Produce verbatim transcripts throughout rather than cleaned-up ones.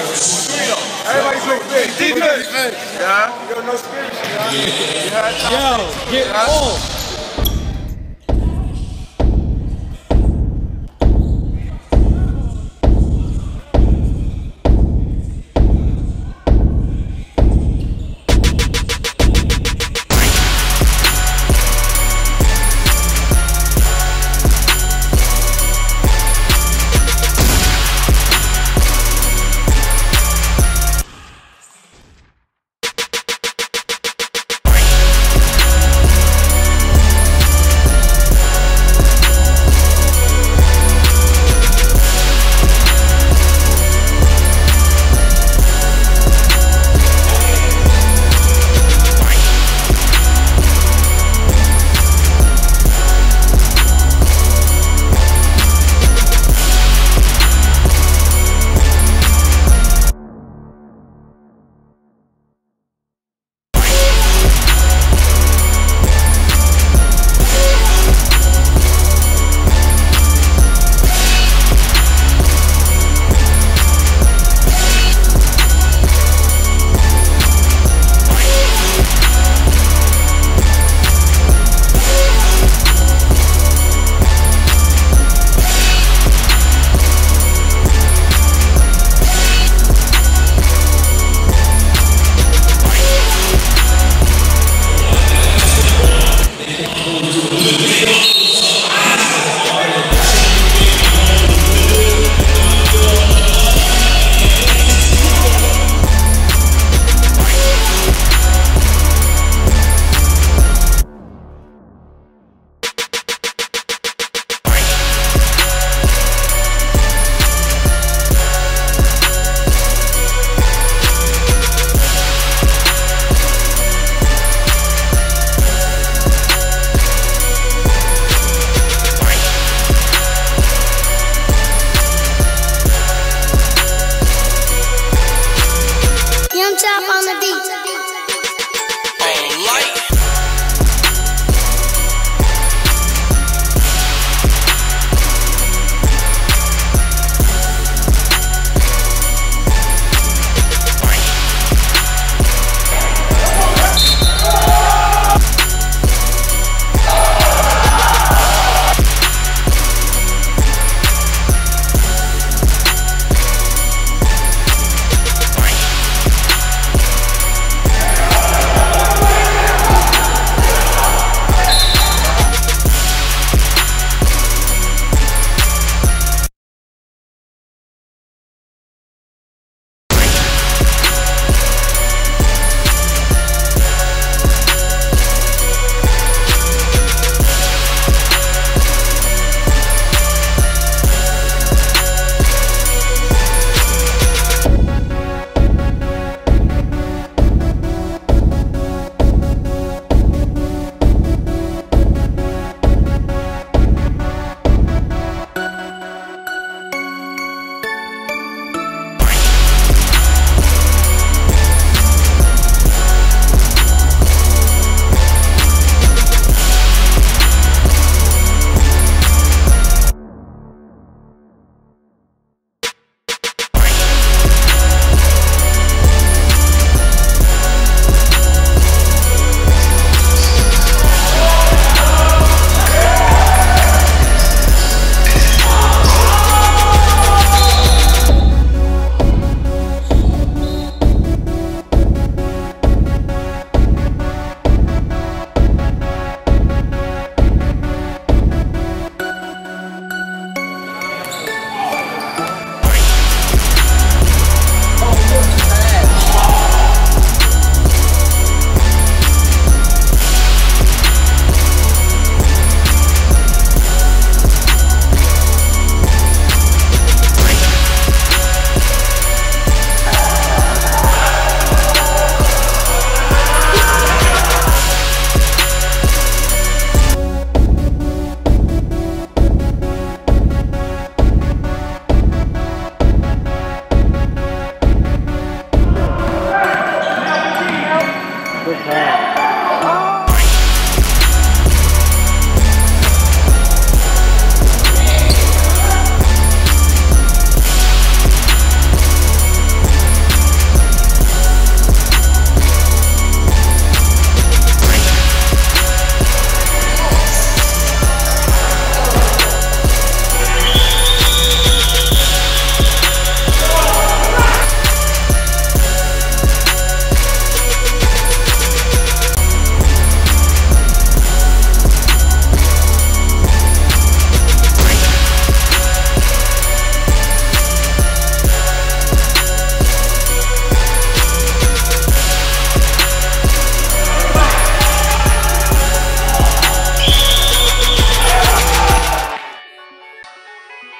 Everybody's so big. Defense. Yeah. Yo, no spirit. Yo, get off.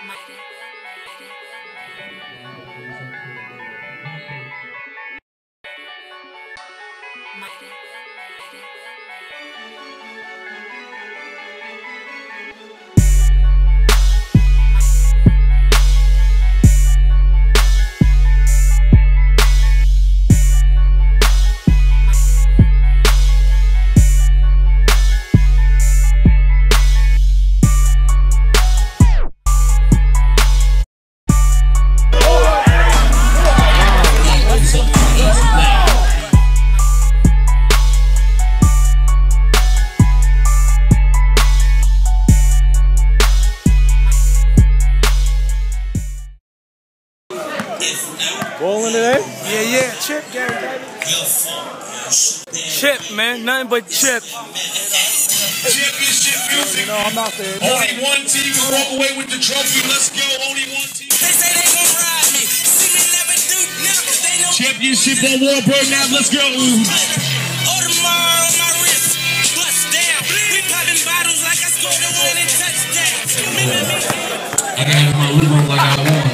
Bowling today? Yeah, yeah, chip game, baby. Chip, man. Nothing but chip. Championship music. You know, I'm out there. Only one team will walk away with the trophy. Let's go. Only one team. They say they gon' ride me. See me never do nothing. They know. Championship on Warburg now. Let's go. Audemars on my wrist. Bust down. We popping bottles like I scored a winning touchdown. I got in my living room like I won.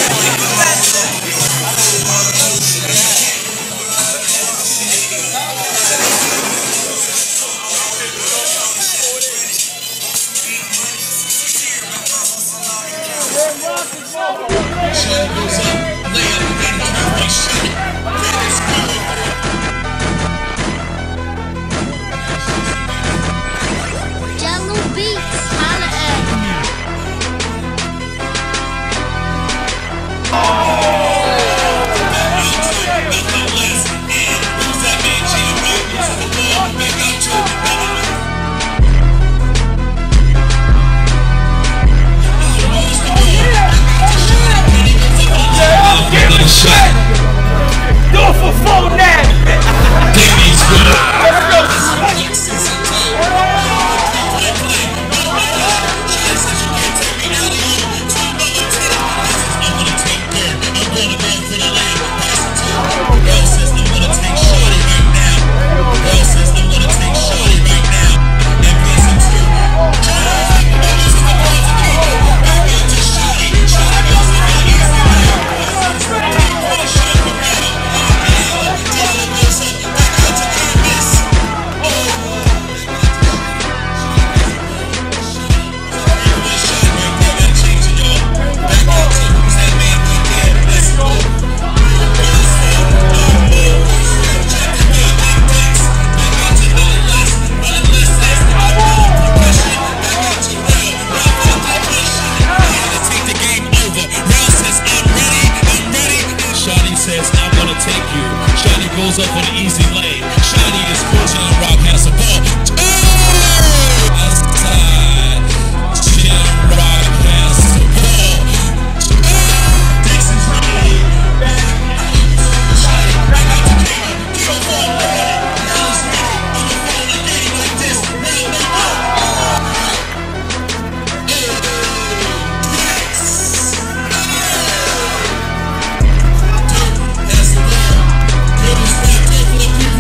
Goes up on the easy lane. Johnnie is coaching and Rock has the ball. Oh! Outside. Jim Rock has the ball. Oh! Dixon's ready. Johnnie, back out to King. Get on ball. Now it's me. I'm a ball in a game like this. Round and round. That's the ball.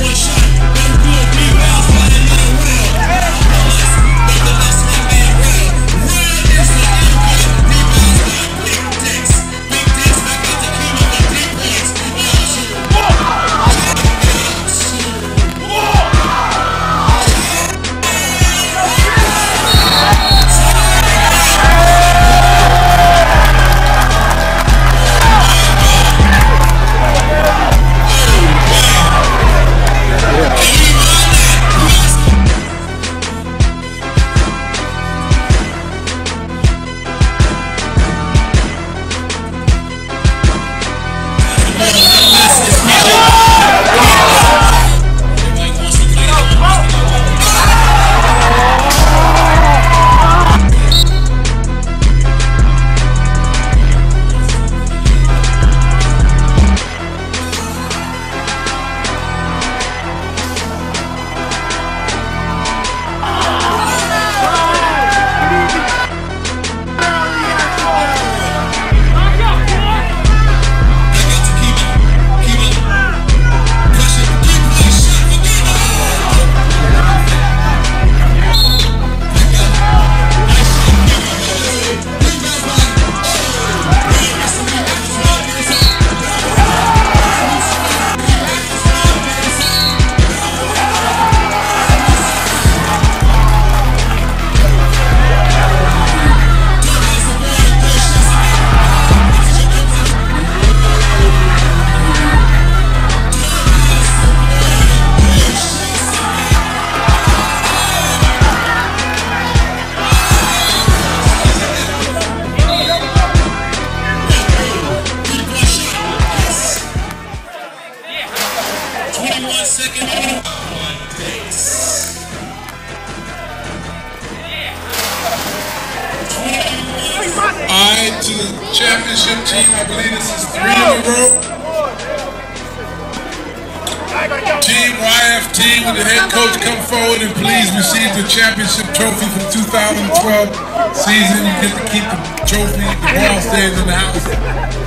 to the championship team. I believe this is three in a row. Team Y F T, with the head coach come forward and please receive the championship trophy for the two thousand twelve season. You get to keep the trophy. The ball stays in the house.